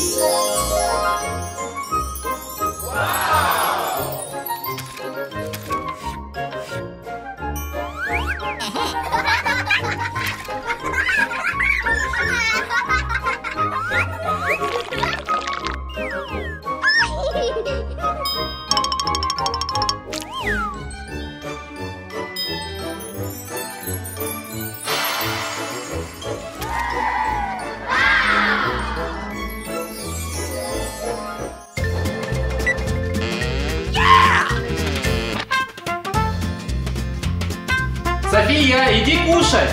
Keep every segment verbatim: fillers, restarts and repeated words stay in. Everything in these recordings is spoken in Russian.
София, иди кушать!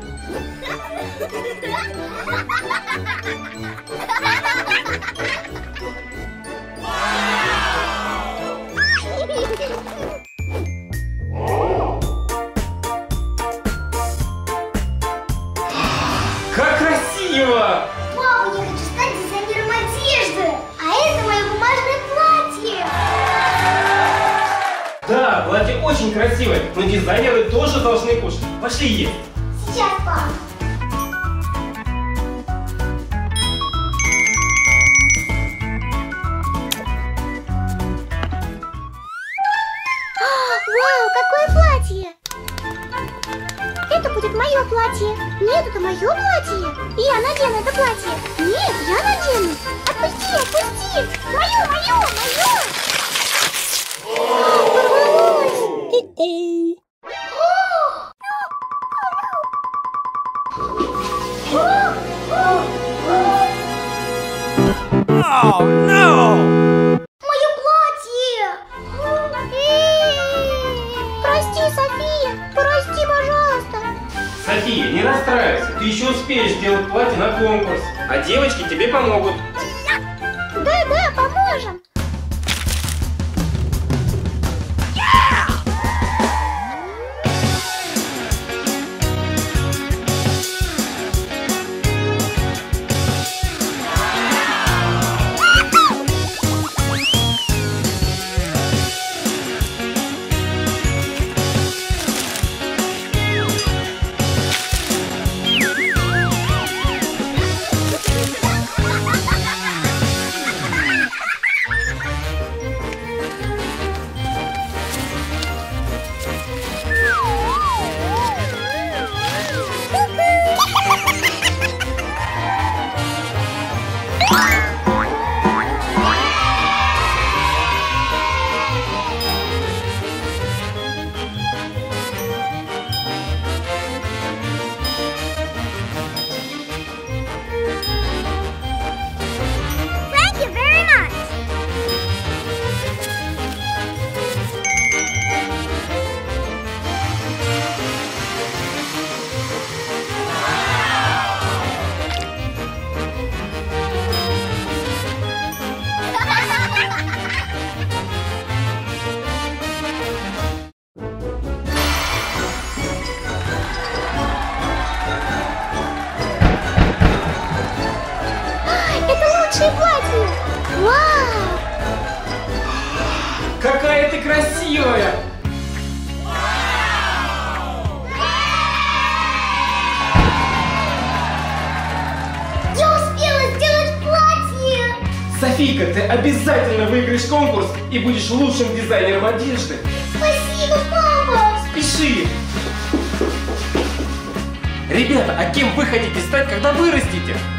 Как красиво! Папа, я хочу стать дизайнером одежды! А это мое бумажное платье! Да, платье очень красивое, но дизайнеры тоже должны кушать. Пошли есть. Сейчас, папа. Вау, какое платье! Это будет мое платье. Нет, это мое платье. Я надену это платье. Нет, я надену. Отпусти, отпусти. Мое, мое, мое. Oh, no! Мое платье! Прости, София! Прости, пожалуйста! София, не расстраивайся, ты еще успеешь сделать платье на конкурс, а девочки тебе помогут. Да, да, поможем! Платье! Вау! Какая ты красивая! Я успела сделать платье! Софийка, ты обязательно выиграешь конкурс и будешь лучшим дизайнером одежды. Спасибо, папа! Спеши! Ребята, а кем вы хотите стать, когда вырастете?